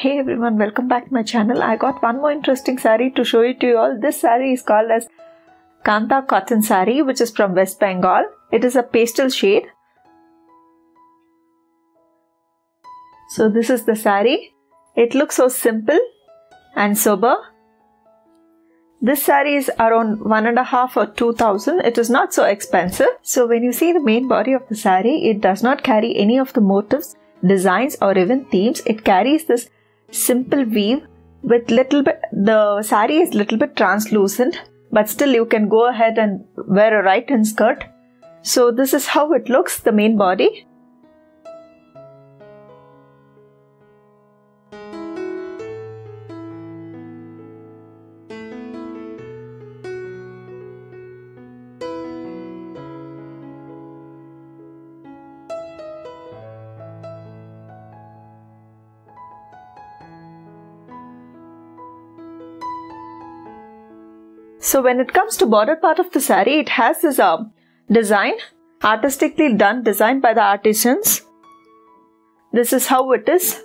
Hey everyone, welcome back to my channel. I got one more interesting saree to show it to you all. This saree is called as Kantha Cotton Saree, which is from West Bengal. It is a pastel shade. So this is the saree. It looks so simple and sober. This saree is around 1.5 or 2,000. It is not so expensive. So when you see the main body of the saree, it does not carry any of the motifs, designs or even themes. It carries this simple weave with little bit, the saree is little bit translucent, but still you can go ahead and wear a right-hand skirt. So this is how it looks, the main body. So when it comes to border part of the saree, it has this design, artistically done, designed by the artisans. This is how it is.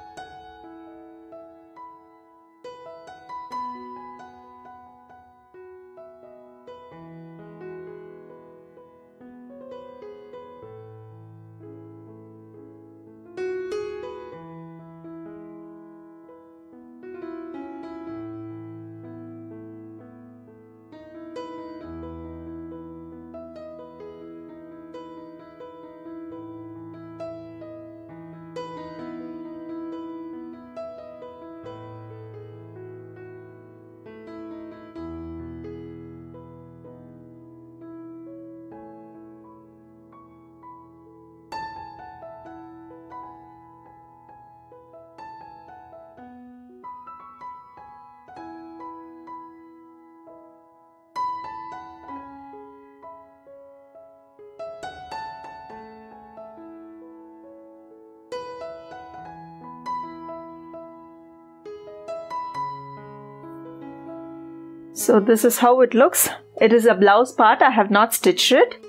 So this is how it looks. It is a blouse part. I have not stitched it.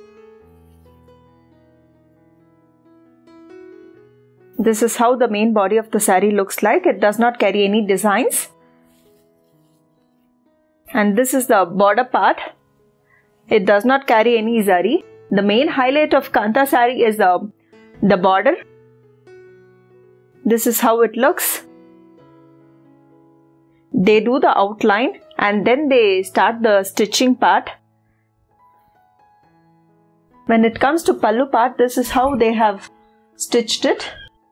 This is how the main body of the saree looks like. It does not carry any designs. And this is the border part. It does not carry any zari. The main highlight of Kantha saree is the border. This is how it looks. They do the outline and then they start the stitching part. When it comes to pallu part, this is how they have stitched it.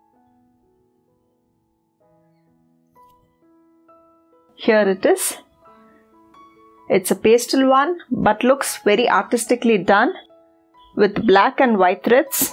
Here it is. It's a pastel one but looks very artistically done with black and white threads.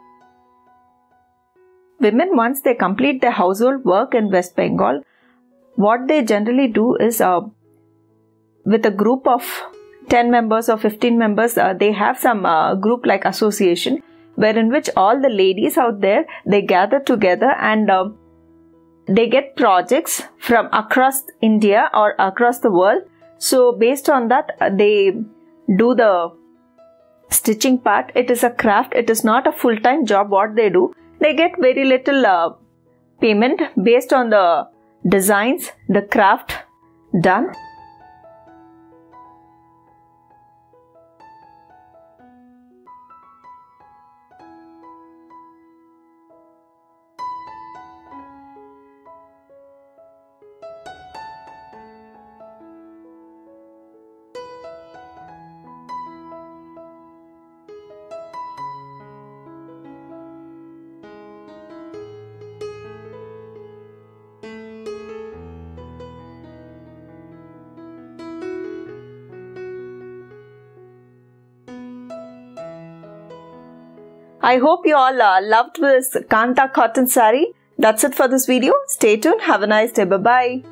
Women, once they complete their household work in West Bengal, what they generally do is with a group of 10 members or 15 members, they have some group like association wherein which all the ladies out there, they gather together and they get projects from across India or across the world. So based on that, they do the stitching part. It is a craft. It is not a full-time job what they do. They get very little payment based on the designs, the craft done. I hope you all loved this Kantha cotton saree. That's it for this video. Stay tuned. Have a nice day. Bye-bye.